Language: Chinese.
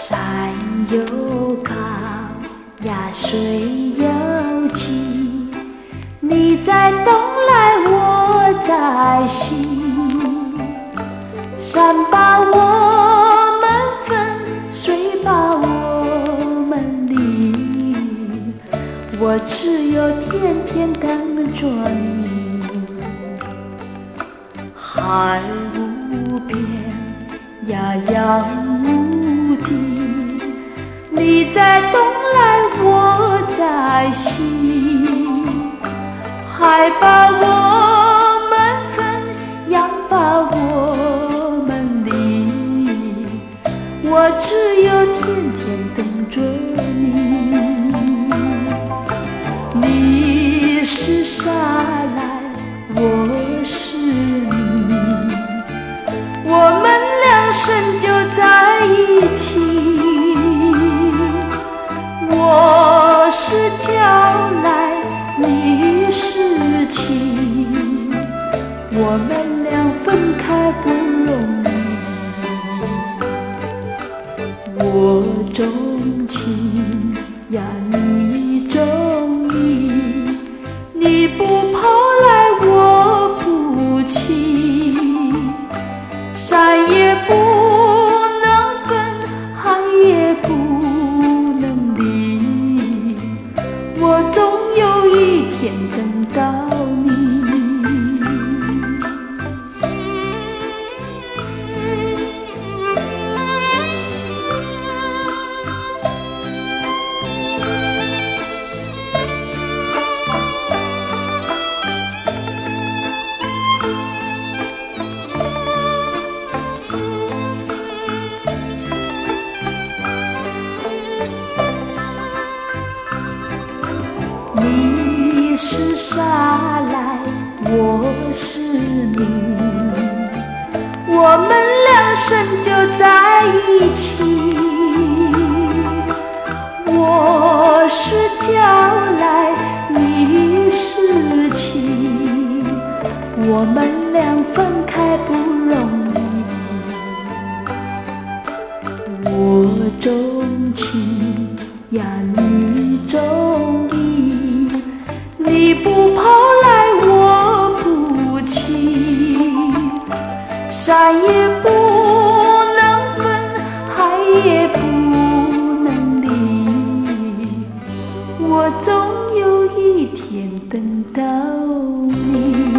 山有高，呀水有急，你在东来，我在西。山把我们分，水把我们离，我只有天天等着你。海无边呀洋无底，你在东来，我在西。海把我们分，洋把我们离，我只有天天等着你。你是沙来，我是泥，我们两生就在一起。我是桥来，你是情，我们俩分开不容易。我钟情呀，你钟意，你不跑来，我不弃。山也不能分，海也不能离，我总有一天等到你。你是沙来，我是泥，我们两生就在一起。我是桥来，你是情，我们俩分开不容易。我钟情呀，你钟意，你不跑来，我不弃。山也不能分，海也不能离，我总有一天等到你。